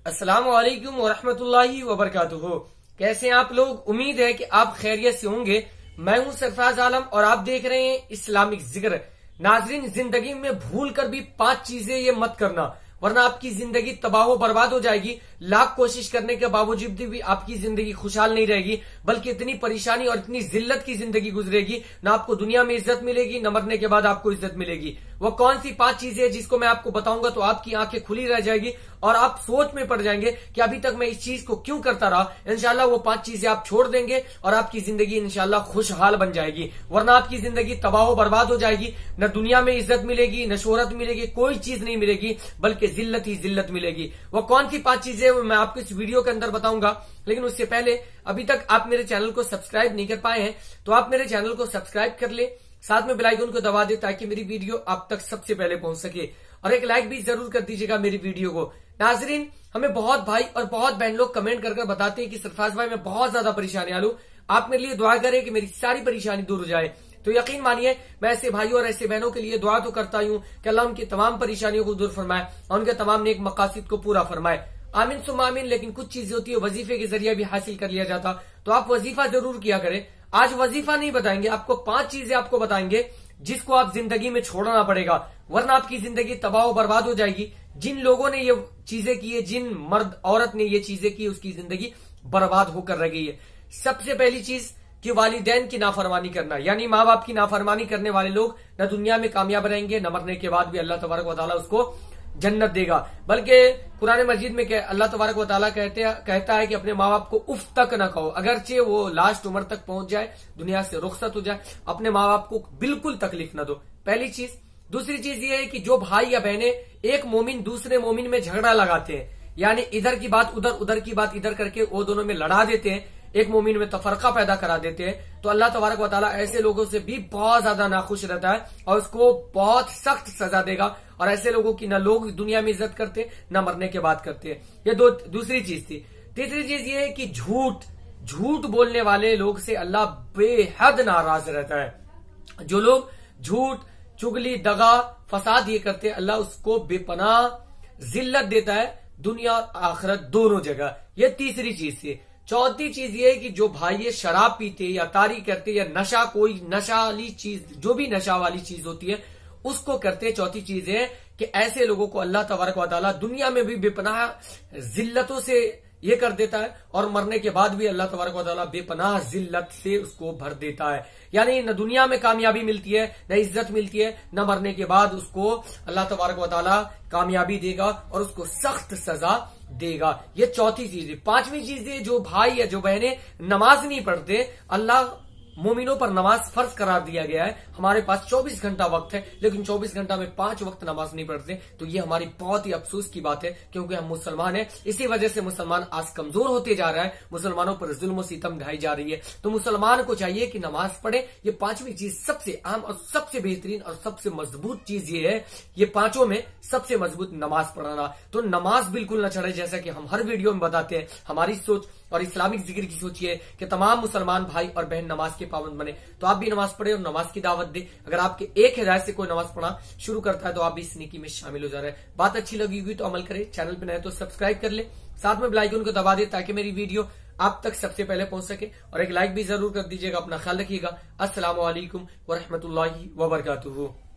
अस्सलाम वालेकुम वरहमतुल्लाहि वबरकातुहू। कैसे हैं आप लोग? उम्मीद है कि आप खैरियत से होंगे। मैं हूं सरफराज आलम और आप देख रहे हैं इस्लामिक जिक्र। नाजरीन, जिंदगी में भूल कर भी 5 चीजें ये मत करना, वरना आपकी जिंदगी तबाह बर्बाद हो जाएगी। लाख कोशिश करने के बावजूद भी आपकी जिंदगी खुशहाल नहीं रहेगी, बल्कि इतनी परेशानी और इतनी जिल्लत की जिंदगी गुजरेगी। न आपको दुनिया में इज्जत मिलेगी, न मरने के बाद आपको इज्जत मिलेगी। वो कौन सी 5 चीजें जिसको मैं आपको बताऊंगा तो आपकी आंखें खुली रह जाएगी और आप सोच में पड़ जाएंगे कि अभी तक मैं इस चीज को क्यों करता रहा। इंशाल्लाह वो 5 चीजें आप छोड़ देंगे और आपकी जिंदगी इंशाल्लाह खुशहाल बन जाएगी, वरना आपकी जिंदगी तबाह बर्बाद हो जाएगी। न दुनिया में इज्जत मिलेगी, न शोहरत मिलेगी, कोई चीज नहीं मिलेगी, बल्कि जिल्लत ही जिल्लत मिलेगी। वो कौन सी 5 चीजें मैं आपको इस वीडियो के अंदर बताऊंगा। लेकिन उससे पहले अभी तक आप मेरे चैनल को सब्सक्राइब नहीं कर पाए हैं तो आप मेरे चैनल को सब्सक्राइब कर ले, साथ में बेल आइकन को दबा दे ताकि मेरी वीडियो आप तक सबसे पहले पहुंच सके, और एक लाइक भी जरूर कर दीजिएगा मेरी वीडियो को। नाजरीन, हमें बहुत भाई और बहुत बहन लोग कमेंट कर बताते हैं कि सरफराज भाई मैं बहुत ज्यादा परेशानी आ लूं, आप मेरे लिए दुआ करें कि मेरी सारी परेशानी दूर हो जाए। तो यकीन मानिए, मैं ऐसे भाइयों और ऐसे बहनों के लिए दुआ तो करता हूं कि अल्लाह उनकी तमाम परेशानियों को दूर फरमाए और उनके तमाम नेक मकासद को पूरा फरमाए। आमीन सुम्मा आमीन। लेकिन कुछ चीजें होती है वजीफे के जरिए भी हासिल कर लिया जाता, तो आप वजीफा जरूर किया करें। आज वजीफा नहीं बताएंगे आपको, 5 चीजें आपको बताएंगे जिसको आप जिंदगी में छोड़ना पड़ेगा, वरना आपकी जिंदगी तबाह बर्बाद हो जाएगी। जिन लोगों ने ये चीजें की है, जिन मर्द औरत ने ये चीजें की, उसकी जिंदगी बर्बाद होकर रह गई है। सबसे पहली चीज कि वालिदैन की नाफरमानी करना, यानी माँ बाप की नाफरमानी करने वाले लोग न दुनिया में कामयाब रहेंगे, न मरने के बाद भी अल्लाह तबारक व तआला उसको जन्नत देगा। बल्कि कुरान मजीद में अल्लाह तबारक व तआला कहता है कि अपने माँ बाप को उफ तक न कहो, अगरचे वो लास्ट उम्र तक पहुंच जाए, दुनिया से रुखसत हो जाए, अपने माँ बाप को बिल्कुल तकलीफ न दो। पहली चीज। दूसरी चीज ये है कि जो भाई या बहनें एक मोमिन दूसरे मोमिन में झगड़ा लगाते हैं, यानी इधर की बात उधर, उधर की बात इधर करके वो दोनों में लड़ा देते हैं, एक मोमिन में तफरका पैदा करा देते हैं, तो अल्लाह तबारक व तआला ऐसे लोगों से भी बहुत ज्यादा नाखुश रहता है और उसको बहुत सख्त सजा देगा। और ऐसे लोगों की न लोग दुनिया में इज्जत करते, न मरने के बाद करते हैं। ये दूसरी चीज थी। तीसरी चीज ये है कि झूठ बोलने वाले लोग से अल्लाह बेहद नाराज रहता है। जो लोग झूठ, चुगली, दगा, फसाद ये करते हैं, अल्लाह उसको बेपनाह जिल्लत देता है, दुनिया और आखिरत दोनों जगह। ये तीसरी चीज थी। चौथी चीज ये है कि जो भाई ये शराब पीते या तारी करते या नशा, कोई नशा वाली चीज, जो भी नशा वाली चीज होती है उसको करते हैं। चौथी चीज है कि ऐसे लोगों को अल्लाह तबारक व तआला दुनिया में भी बेपनाह जिल्लतों से ये कर देता है और मरने के बाद भी अल्लाह तबारक व तआला बेपनाह जिल्लत से उसको भर देता है। यानी न दुनिया में कामयाबी मिलती है, न इज्जत मिलती है, न मरने के बाद उसको अल्लाह तबारक व तआला कामयाबी देगा और उसको सख्त सजा देगा। ये चौथी चीज है। 5वीं चीज है, जो भाई या जो बहनें नमाज नहीं पढ़ते, अल्लाह मोमिनों पर नमाज फर्ज करार दिया गया है। हमारे पास 24 घंटा वक्त है, लेकिन 24 घंटा में 5 वक्त नमाज नहीं पढ़ते, तो ये हमारी बहुत ही अफसोस की बात है, क्योंकि हम मुसलमान हैं। इसी वजह से मुसलमान आज कमजोर होते जा रहा है, मुसलमानों पर जुल्म और सितम ढाई जा रही है। तो मुसलमान को चाहिए कि नमाज पढ़े। ये 5वीं चीज सबसे अहम और सबसे बेहतरीन और सबसे मजबूत चीज ये है। ये 5 में सबसे मजबूत नमाज पढ़ना। तो नमाज बिल्कुल न छड़े, जैसा कि हम हर वीडियो में बताते हैं। हमारी सोच और इस्लामिक जिक्र की सोच है कि तमाम मुसलमान भाई और बहन नमाज के पाबंद बने। तो आप भी नमाज पढ़े और नमाज की दावत दे। अगर आपके एक हिदायत से कोई नमाज पढ़ना शुरू करता है तो आप भी इस नेकी में शामिल हो जा रहे हैं। बात अच्छी लगी हुई तो अमल करें, चैनल पे नए तो सब्सक्राइब कर ले, साथ में बेल आइकन को दबा दे ताकि मेरी वीडियो आप तक सबसे पहले पहुंच सके, और एक लाइक भी जरूर कर दीजिएगा। अपना ख्याल रखिएगा। अस्सलाम वालेकुम वरहमतुल्लाहि वबरकातुहू।